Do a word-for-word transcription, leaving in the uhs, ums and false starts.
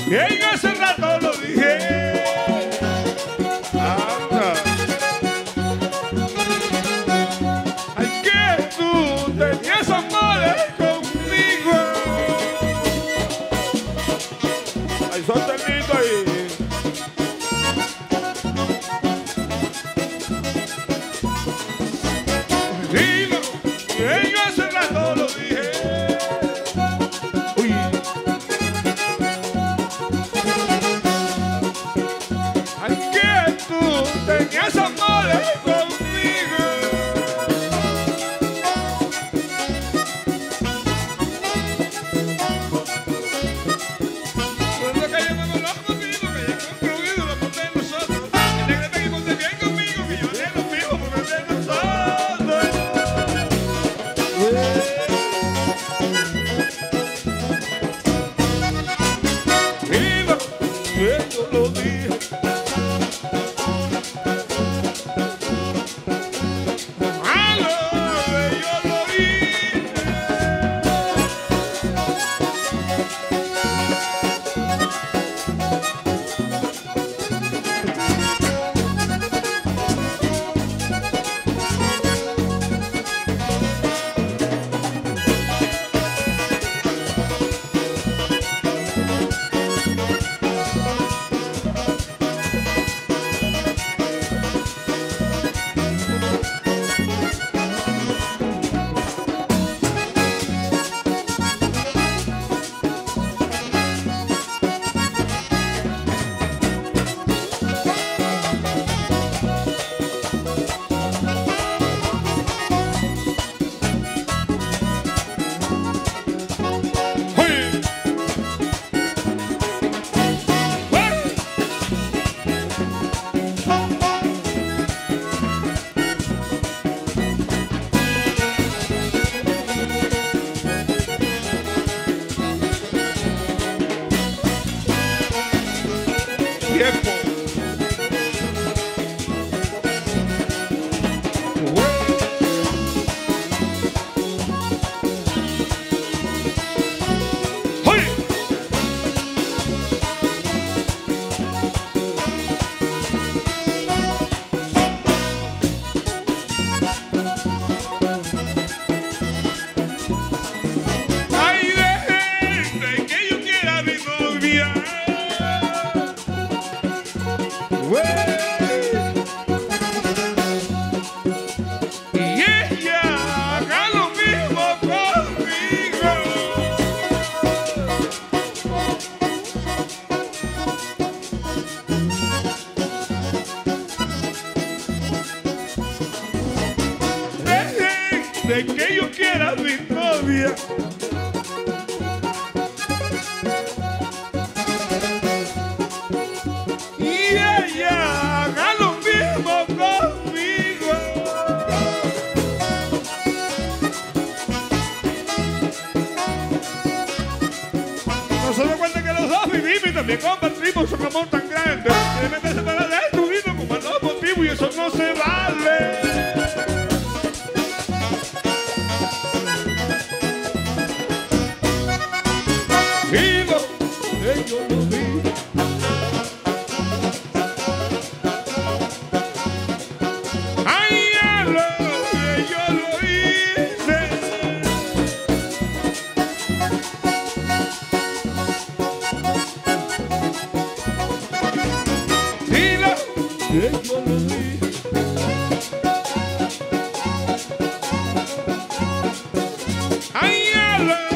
Bien, hace rato lo dije. Anda. Ay, que tú tenías amores conmigo. Ay, sostenito ahí. Dilo, bien, hace rato lo dije. Uy. Ay, que tú tenías amores conmigo. Por eso que yo me conozco conmigo, que ya he concluido lo que de nosotros. El negro te que bien conmigo, que yo haré lo mismo por el de nosotros. Dilo, bien, yo lo dije. Tiempo. ¡Hey! Ay, de que yo quiera mi novia. Y ella haga lo mismo conmigo. De, de que yo quiera mi novia. Y ella haga lo mismo conmigo. No se da cuenta que los dos vivimos y también compartimos un amor tan grande. Y meterse para destruirnos como a dos motivos y eso no se vale. Vivo, yo lo vi. Ay, yo lo, yo lo hice. Dilo, yo lo vi. Ay, yo lo